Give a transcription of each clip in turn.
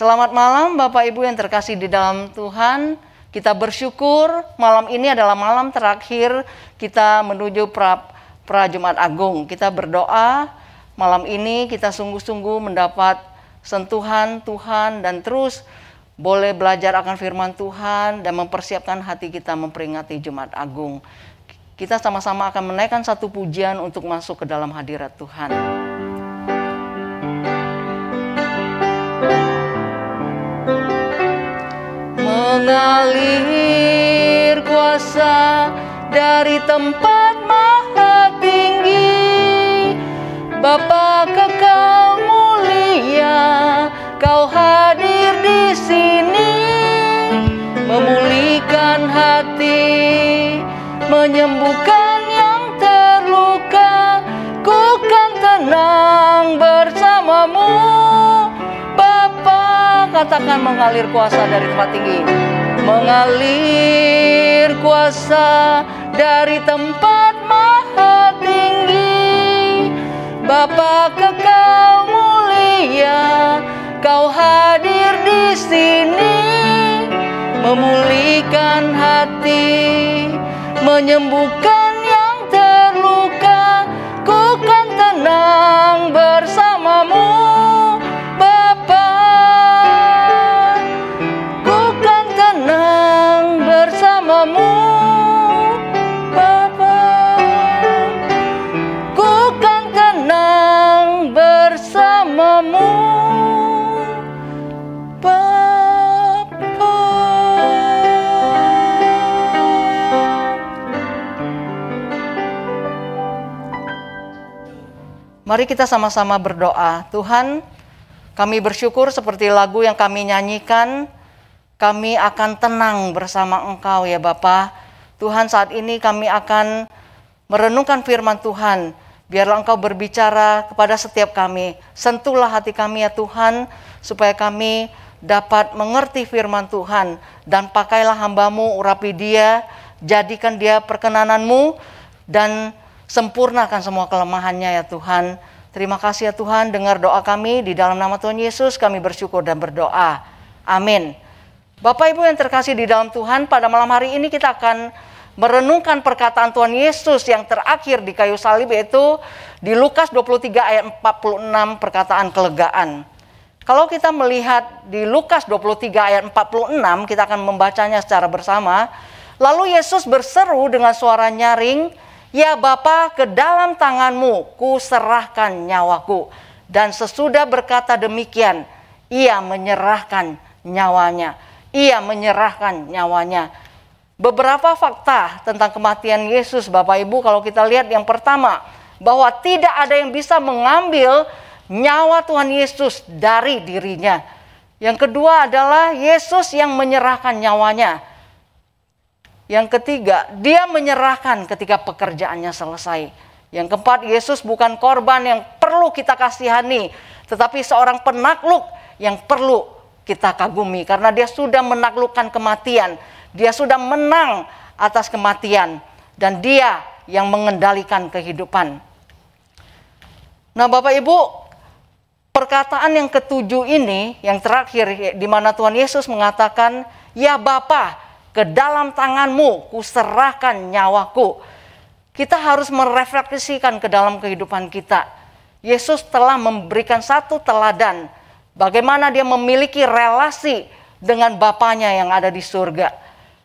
Selamat malam Bapak Ibu yang terkasih di dalam Tuhan. Kita bersyukur malam ini adalah malam terakhir kita menuju pra Jumat Agung. Kita berdoa malam ini kita sungguh-sungguh mendapat sentuhan Tuhan dan terus boleh belajar akan firman Tuhan dan mempersiapkan hati kita memperingati Jumat Agung. Kita sama-sama akan menaikkan satu pujian untuk masuk ke dalam hadirat Tuhan. Mengalir kuasa dari tempat maha tinggi, Bapa kekal mulia, Kau hadir di sini, memulihkan hati, menyembuhkan yang terluka. Ku kan tenang bersamamu, Bapa. Katakan mengalir kuasa dari tempat tinggi. Mengalir kuasa dari tempat maha tinggi, Bapa kekal mulia, Kau hadir di sini, memulihkan hati, menyembuhkan yang terluka. Ku kan tenang bersamamu, Bapa. Ku kan tenang bersamamu, Bapa. Ku kan tenang bersamamu, Bapa. Mari kita sama-sama berdoa. Tuhan, kami bersyukur seperti lagu yang kami nyanyikan, kami akan tenang bersama Engkau ya Bapa. Tuhan, saat ini kami akan merenungkan firman Tuhan. Biarlah Engkau berbicara kepada setiap kami. Sentuhlah hati kami ya Tuhan, supaya kami dapat mengerti firman Tuhan. Dan pakailah hamba-Mu, urapi dia, jadikan dia perkenanan-Mu, dan sempurnakan semua kelemahannya ya Tuhan. Terima kasih ya Tuhan, dengar doa kami di dalam nama Tuhan Yesus kami bersyukur dan berdoa. Amin. Bapak Ibu yang terkasih di dalam Tuhan, pada malam hari ini kita akan merenungkan perkataan Tuhan Yesus yang terakhir di kayu salib, yaitu di Lukas 23 ayat 46, perkataan kelegaan. Kalau kita melihat di Lukas 23 ayat 46, kita akan membacanya secara bersama. Lalu Yesus berseru dengan suara nyaring, "Ya Bapa, ke dalam tangan-Mu ku serahkan nyawaku." Dan sesudah berkata demikian, ia menyerahkan nyawanya. Ia menyerahkan nyawanya. Beberapa fakta tentang kematian Yesus, Bapak Ibu, kalau kita lihat yang pertama, bahwa tidak ada yang bisa mengambil nyawa Tuhan Yesus dari dirinya. Yang kedua adalah Yesus yang menyerahkan nyawanya. Yang ketiga, dia menyerahkan ketika pekerjaannya selesai. Yang keempat, Yesus bukan korban yang perlu kita kasihani, tetapi seorang penakluk yang perlu kita kagumi. Karena dia sudah menaklukkan kematian, dia sudah menang atas kematian, dan dia yang mengendalikan kehidupan. Nah Bapak Ibu, perkataan yang ketujuh ini, yang terakhir, di mana Tuhan Yesus mengatakan, "Ya Bapa, ke dalam tangan-Mu kuserahkan nyawaku." Kita harus merefleksikan ke dalam kehidupan kita. Yesus telah memberikan satu teladan, bagaimana dia memiliki relasi dengan Bapanya yang ada di surga.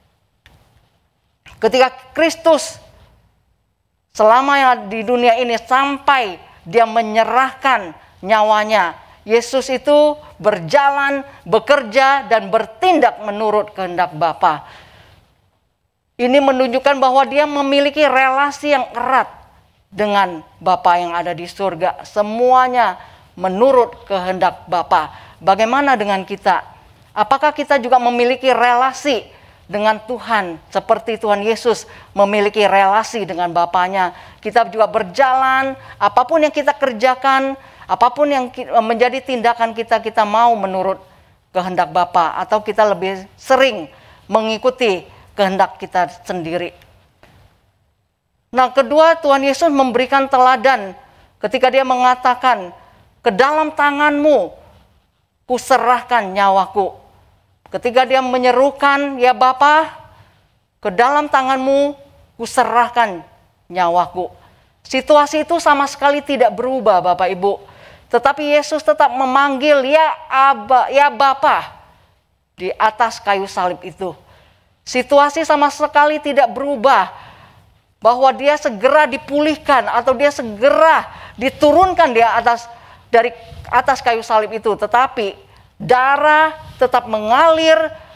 Ketika Kristus selama yang di dunia ini sampai dia menyerahkan nyawanya, Yesus itu berjalan, bekerja, dan bertindak menurut kehendak Bapa. Ini menunjukkan bahwa dia memiliki relasi yang erat dengan Bapa yang ada di surga. Semuanya menurut kehendak Bapa. Bagaimana dengan kita? Apakah kita juga memiliki relasi dengan Tuhan seperti Tuhan Yesus memiliki relasi dengan Bapanya? Kita juga berjalan, apapun yang kita kerjakan, apapun yang menjadi tindakan kita, kita mau menurut kehendak Bapa, atau kita lebih sering mengikuti kehendak kita sendiri. Nah, kedua, Tuhan Yesus memberikan teladan ketika dia mengatakan, "Ke dalam tangan-Mu kuserahkan nyawaku. Ketika dia menyerukan, ya Bapa, ke dalam tanganmu kuserahkan nyawaku. Situasi itu sama sekali tidak berubah Bapak Ibu. Tetapi Yesus tetap memanggil ya Aba, ya Bapa di atas kayu salib itu. Situasi sama sekali tidak berubah, bahwa dia segera dipulihkan atau dia segera diturunkan dari atas kayu salib itu. Tetapi darah tetap mengalir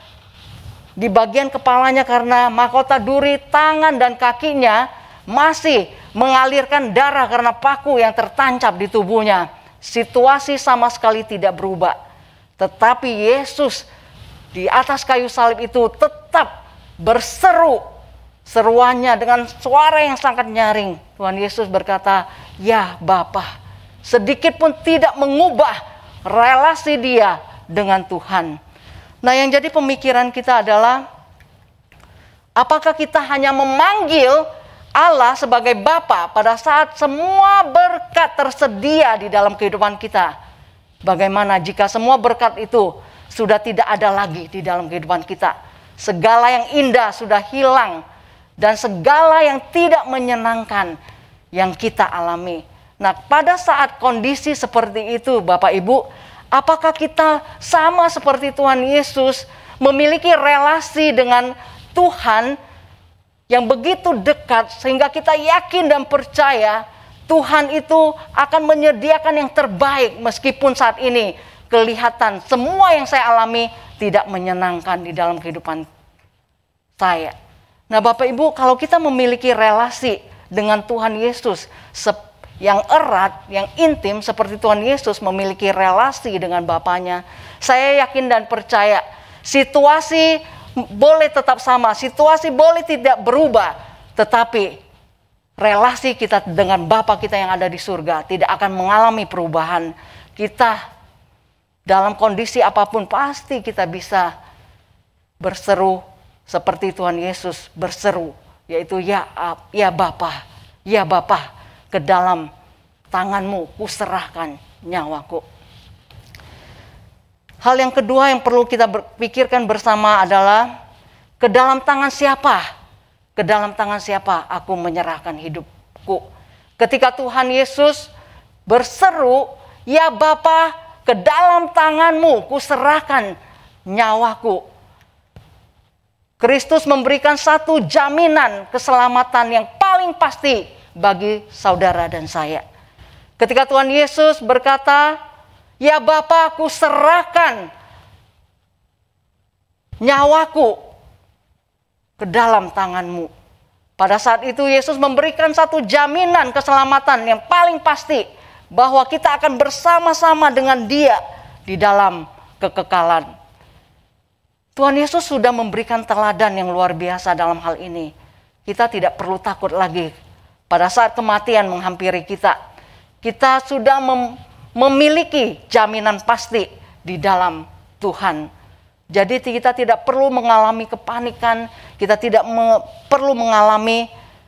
di bagian kepalanya karena mahkota duri, tangan dan kakinya masih mengalirkan darah karena paku yang tertancap di tubuhnya. Situasi sama sekali tidak berubah. Tetapi Yesus di atas kayu salib itu tetap berseru, seruannya dengan suara yang sangat nyaring. Tuhan Yesus berkata, ya Bapa, sedikit pun tidak mengubah relasi dia dengan Tuhan. Nah, yang jadi pemikiran kita adalah, apakah kita hanya memanggil Allah sebagai Bapa pada saat semua berkat tersedia di dalam kehidupan kita? Bagaimana jika semua berkat itu sudah tidak ada lagi di dalam kehidupan kita? Segala yang indah sudah hilang dan segala yang tidak menyenangkan yang kita alami. Nah, pada saat kondisi seperti itu Bapak Ibu, apakah kita sama seperti Tuhan Yesus memiliki relasi dengan Tuhan yang begitu dekat sehingga kita yakin dan percaya Tuhan itu akan menyediakan yang terbaik meskipun saat ini kelihatan semua yang saya alami tidak menyenangkan di dalam kehidupan saya. Nah Bapak Ibu, kalau kita memiliki relasi dengan Tuhan Yesus yang erat, yang intim seperti Tuhan Yesus memiliki relasi dengan Bapanya, saya yakin dan percaya situasi boleh tetap sama, situasi boleh tidak berubah, tetapi relasi kita dengan Bapa kita yang ada di surga tidak akan mengalami perubahan. Kita dalam kondisi apapun pasti kita bisa berseru seperti Tuhan Yesus berseru, yaitu ya Bapa, ya Bapa, ke dalam tanganmu kuserahkan nyawaku. Hal yang kedua yang perlu kita pikirkan bersama adalah, ke dalam tangan siapa? Ke dalam tangan siapa aku menyerahkan hidupku? Ketika Tuhan Yesus berseru, ya Bapa, ke dalam tanganmu kuserahkan nyawaku. Kristus memberikan satu jaminan keselamatan yang paling pasti bagi saudara dan saya. Ketika Tuhan Yesus berkata, ya Bapa, kuserahkan nyawaku ke dalam tanganmu. Pada saat itu Yesus memberikan satu jaminan keselamatan yang paling pasti, bahwa kita akan bersama-sama dengan Dia di dalam kekekalan. Tuhan Yesus sudah memberikan teladan yang luar biasa dalam hal ini. Kita tidak perlu takut lagi pada saat kematian menghampiri kita. Kita sudah memiliki jaminan pasti di dalam Tuhan. Jadi kita tidak perlu mengalami kepanikan, kita tidak perlu mengalami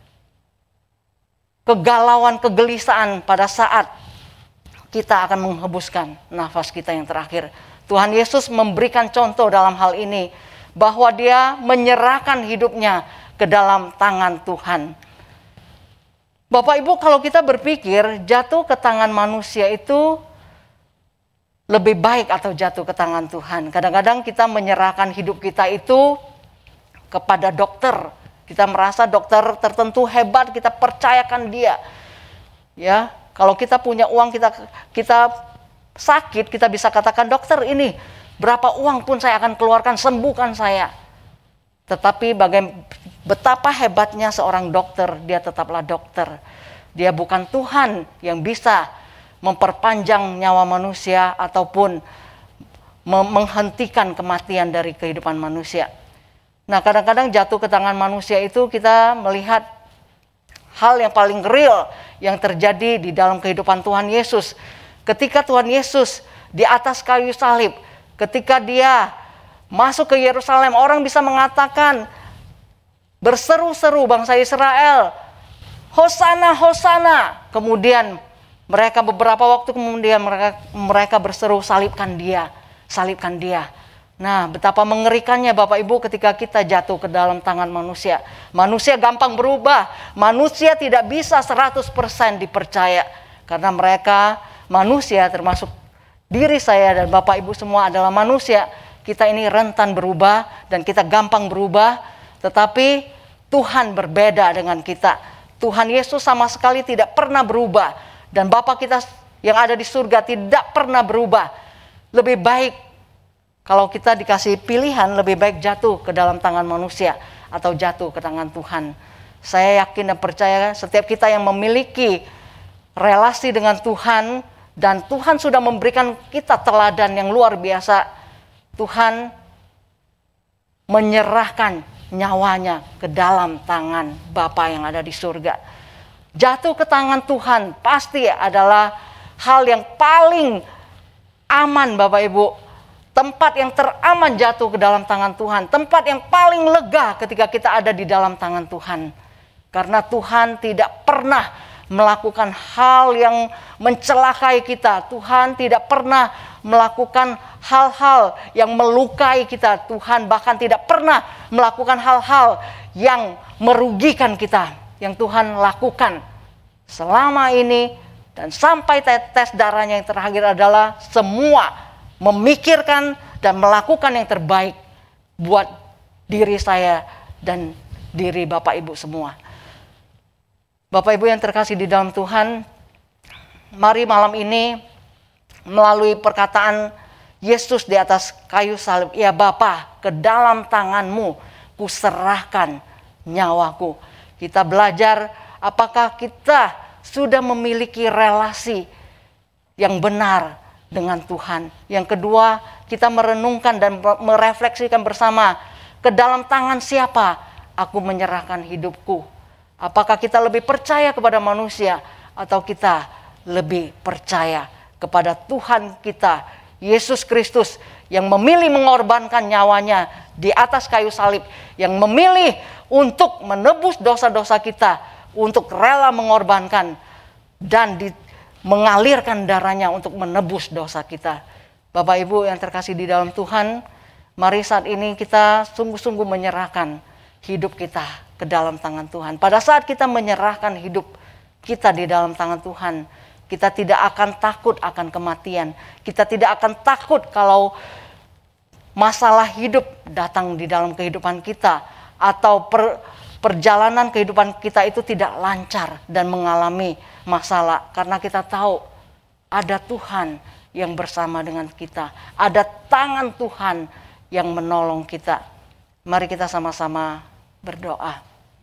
kegalauan, kegelisahan pada saat kita akan menghembuskan nafas kita yang terakhir. Tuhan Yesus memberikan contoh dalam hal ini, bahwa Dia menyerahkan hidupnya ke dalam tangan Tuhan. Bapak Ibu, kalau kita berpikir jatuh ke tangan manusia itu lebih baik atau jatuh ke tangan Tuhan. Kadang-kadang kita menyerahkan hidup kita itu kepada dokter. Kita merasa dokter tertentu hebat, kita percayakan dia. Ya, kalau kita punya uang, kita sakit, kita bisa katakan, dokter ini berapa uang pun saya akan keluarkan, sembuhkan saya. Tetapi betapa hebatnya seorang dokter, dia tetaplah dokter. Dia bukan Tuhan yang bisa memperpanjang nyawa manusia ataupun menghentikan kematian dari kehidupan manusia. Nah, kadang-kadang jatuh ke tangan manusia itu kita melihat hal yang paling real yang terjadi di dalam kehidupan Tuhan Yesus. Ketika Tuhan Yesus di atas kayu salib, ketika Dia masuk ke Yerusalem, orang bisa mengatakan, berseru-seru bangsa Israel, Hosana, Hosana. Kemudian beberapa waktu kemudian mereka berseru, salibkan Dia. salibkan dia. Nah, betapa mengerikannya Bapak Ibu ketika kita jatuh ke dalam tangan manusia. Manusia gampang berubah. Manusia tidak bisa 100% dipercaya. Karena mereka manusia, termasuk diri saya dan Bapak Ibu semua adalah manusia. Kita ini rentan berubah dan kita gampang berubah. Tetapi Tuhan berbeda dengan kita. Tuhan Yesus sama sekali tidak pernah berubah. Dan Bapa kita yang ada di surga tidak pernah berubah. Lebih baik kalau kita dikasih pilihan, lebih baik jatuh ke dalam tangan manusia atau jatuh ke tangan Tuhan. Saya yakin dan percaya setiap kita yang memiliki relasi dengan Tuhan, dan Tuhan sudah memberikan kita teladan yang luar biasa. Tuhan menyerahkan nyawanya ke dalam tangan Bapa yang ada di surga. Jatuh ke tangan Tuhan pasti adalah hal yang paling aman Bapak Ibu. Tempat yang teraman jatuh ke dalam tangan Tuhan. Tempat yang paling lega ketika kita ada di dalam tangan Tuhan. Karena Tuhan tidak pernah melakukan hal yang mencelakai kita. Tuhan tidak pernah melakukan hal-hal yang melukai kita. Tuhan bahkan tidak pernah melakukan hal-hal yang merugikan kita. Yang Tuhan lakukan selama ini dan sampai tetes darahnya yang terakhir adalah semua memikirkan dan melakukan yang terbaik buat diri saya dan diri Bapak Ibu semua. Bapak Ibu yang terkasih di dalam Tuhan, mari malam ini melalui perkataan Yesus di atas kayu salib, ya Bapa, ke dalam tanganmu kuserahkan nyawaku. Kita belajar apakah kita sudah memiliki relasi yang benar dengan Tuhan. Yang kedua, kita merenungkan dan merefleksikan bersama, ke dalam tangan siapa aku menyerahkan hidupku. Apakah kita lebih percaya kepada manusia atau kita lebih percaya kepada Tuhan kita, Yesus Kristus, yang memilih mengorbankan nyawanya di atas kayu salib, yang memilih untuk menebus dosa-dosa kita, untuk rela mengorbankan dan mengalirkan darahnya untuk menebus dosa kita. Bapak Ibu yang terkasih di dalam Tuhan, mari saat ini kita sungguh-sungguh menyerahkan hidup kita ke dalam tangan Tuhan. Pada saat kita menyerahkan hidup kita di dalam tangan Tuhan, kita tidak akan takut akan kematian. Kita tidak akan takut kalau masalah hidup datang di dalam kehidupan kita, atau perjalanan kehidupan kita itu tidak lancar dan mengalami masalah, karena kita tahu ada Tuhan yang bersama dengan kita, ada tangan Tuhan yang menolong kita. Mari kita sama-sama berdoa.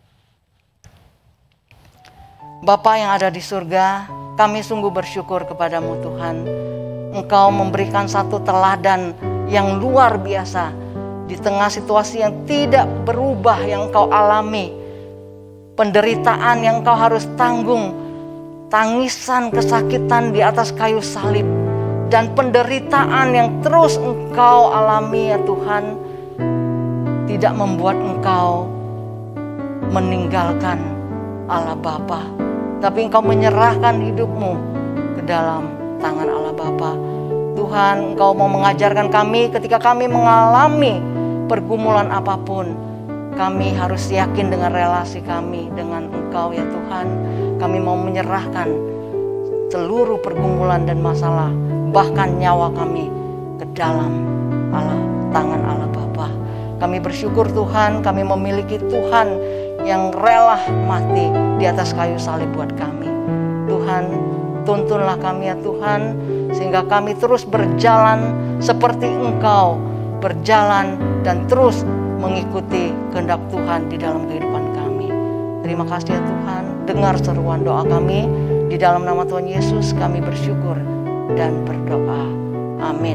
Bapa yang ada di surga, kami sungguh bersyukur kepadamu Tuhan. Engkau memberikan satu teladan yang luar biasa di tengah situasi yang tidak berubah yang engkau alami, penderitaan yang engkau harus tanggung, tangisan kesakitan di atas kayu salib, dan penderitaan yang terus engkau alami ya Tuhan, tidak membuat engkau meninggalkan Allah Bapa, tapi engkau menyerahkan hidupmu ke dalam tangan Allah Bapa. Tuhan, engkau mau mengajarkan kami ketika kami mengalami pergumulan apapun, kami harus yakin dengan relasi kami dengan engkau ya Tuhan. Kami mau menyerahkan seluruh pergumulan dan masalah, bahkan nyawa kami ke dalam tangan Allah Bapa. Kami bersyukur Tuhan, kami memiliki Tuhan yang rela mati di atas kayu salib buat kami. Tuhan, tuntunlah kami ya Tuhan, sehingga kami terus berjalan seperti Engkau berjalan dan terus mengikuti kehendak Tuhan di dalam kehidupan kami. Terima kasih ya Tuhan, dengar seruan doa kami. Di dalam nama Tuhan Yesus kami bersyukur dan berdoa. Amin.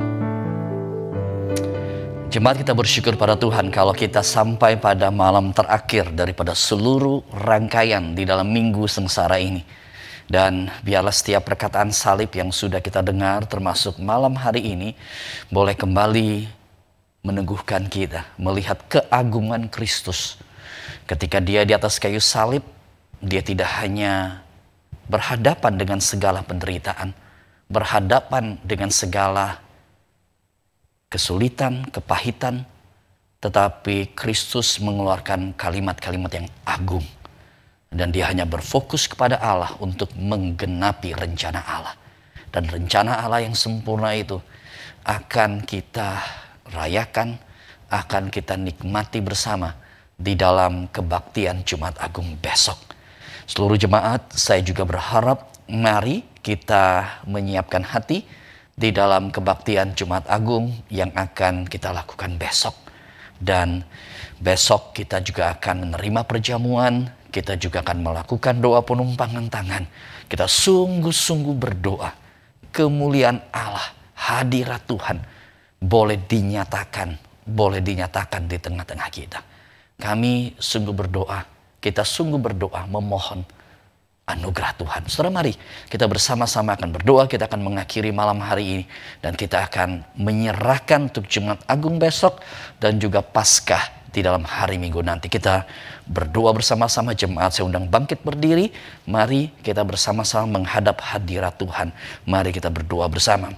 Jemaat, kita bersyukur pada Tuhan kalau kita sampai pada malam terakhir daripada seluruh rangkaian di dalam minggu sengsara ini. Dan biarlah setiap perkataan salib yang sudah kita dengar termasuk malam hari ini boleh kembali meneguhkan kita melihat keagungan Kristus. Ketika dia di atas kayu salib, dia tidak hanya berhadapan dengan segala penderitaan, berhadapan dengan segala kesulitan, kepahitan, tetapi Kristus mengeluarkan kalimat-kalimat yang agung. Dan dia hanya berfokus kepada Allah untuk menggenapi rencana Allah. Dan rencana Allah yang sempurna itu akan kita rayakan, akan kita nikmati bersama di dalam kebaktian Jumat Agung besok. Seluruh jemaat, saya juga berharap mari kita menyiapkan hati di dalam kebaktian Jumat Agung yang akan kita lakukan besok. Dan besok kita juga akan menerima perjamuan, kita juga akan melakukan doa penumpangan tangan. Kita sungguh-sungguh berdoa, kemuliaan Allah, hadirat Tuhan boleh dinyatakan di tengah-tengah kita. Kami sungguh berdoa, kita sungguh berdoa memohon anugerah Tuhan. Saudara, mari kita bersama-sama akan berdoa. Kita akan mengakhiri malam hari ini dan kita akan menyerahkan untuk Jumat Agung besok dan juga Paskah di dalam hari Minggu nanti. Kita berdoa bersama-sama, jemaat saya undang bangkit berdiri. Mari kita bersama-sama menghadap hadirat Tuhan. Mari kita berdoa bersama.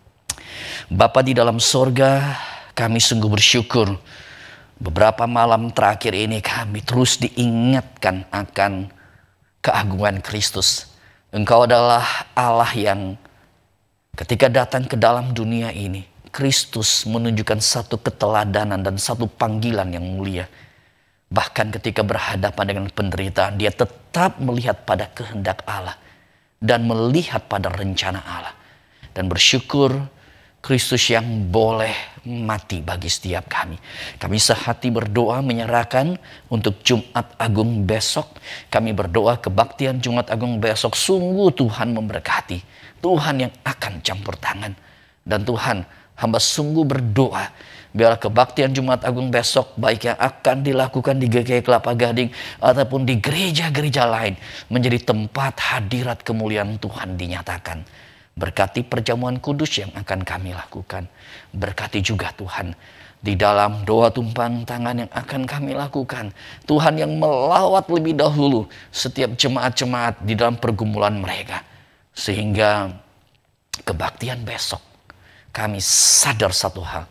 Bapa di dalam sorga, kami sungguh bersyukur. Beberapa malam terakhir ini kami terus diingatkan akan keagungan Kristus. Engkau adalah Allah yang ketika datang ke dalam dunia ini, Kristus menunjukkan satu keteladanan dan satu panggilan yang mulia. Bahkan ketika berhadapan dengan penderitaan, dia tetap melihat pada kehendak Allah dan melihat pada rencana Allah. Dan bersyukur Kristus yang boleh mati bagi setiap kami. Kami sehati berdoa menyerahkan untuk Jumat Agung besok. Kami berdoa kebaktian Jumat Agung besok. Sungguh Tuhan memberkati. Tuhan yang akan campur tangan. Dan Tuhan, hamba sungguh berdoa biar kebaktian Jumat Agung besok, baik yang akan dilakukan di GKI Kelapa Gading ataupun di gereja-gereja lain, menjadi tempat hadirat kemuliaan Tuhan dinyatakan. Berkati perjamuan kudus yang akan kami lakukan. Berkati juga Tuhan di dalam doa tumpang tangan yang akan kami lakukan. Tuhan yang melawat lebih dahulu setiap jemaat-jemaat di dalam pergumulan mereka. Sehingga kebaktian besok kami sadar satu hal.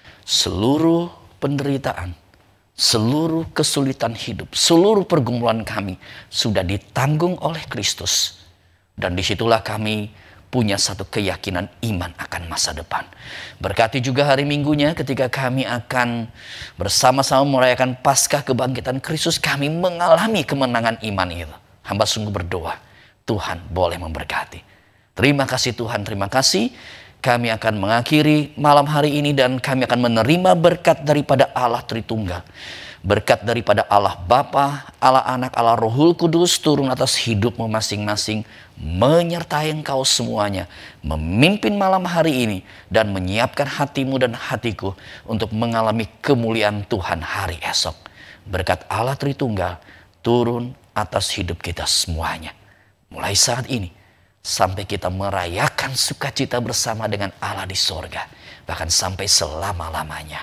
Seluruh penderitaan, seluruh kesulitan hidup, seluruh pergumulan kami sudah ditanggung oleh Kristus. Dan disitulah kami punya satu keyakinan iman akan masa depan. Berkati juga hari Minggunya ketika kami akan bersama-sama merayakan Paskah kebangkitan Kristus, kami mengalami kemenangan iman itu. Hamba sungguh berdoa, Tuhan boleh memberkati. Terima kasih Tuhan, terima kasih. Kami akan mengakhiri malam hari ini dan kami akan menerima berkat daripada Allah Tritunggal. Berkat daripada Allah Bapa, Allah Anak, Allah Rohul Kudus turun atas hidupmu masing-masing, menyertai engkau semuanya, memimpin malam hari ini dan menyiapkan hatimu dan hatiku untuk mengalami kemuliaan Tuhan hari esok. Berkat Allah Tritunggal turun atas hidup kita semuanya. Mulai saat ini sampai kita merayakan sukacita bersama dengan Allah di sorga, bahkan sampai selama-lamanya.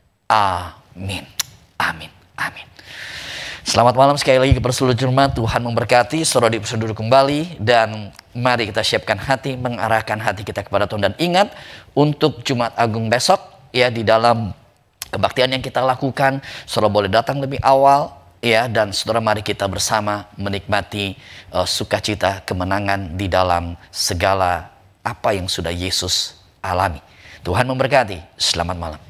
Amin. Amin, amin. Selamat malam sekali lagi kepada seluruh jemaat. Tuhan memberkati. Saudara duduk kembali dan mari kita siapkan hati, mengarahkan hati kita kepada Tuhan. Dan ingat untuk Jumat Agung besok ya, di dalam kebaktian yang kita lakukan, saudara boleh datang lebih awal ya, dan saudara mari kita bersama menikmati sukacita kemenangan di dalam segala apa yang sudah Yesus alami. Tuhan memberkati. Selamat malam.